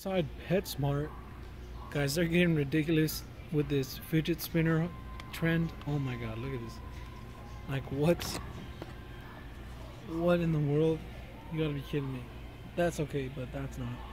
Outside PetSmart, guys, they're getting ridiculous with this fidget spinner trend. Oh my god, look at this. Like, what in the world? You gotta be kidding me. That's okay, but that's not.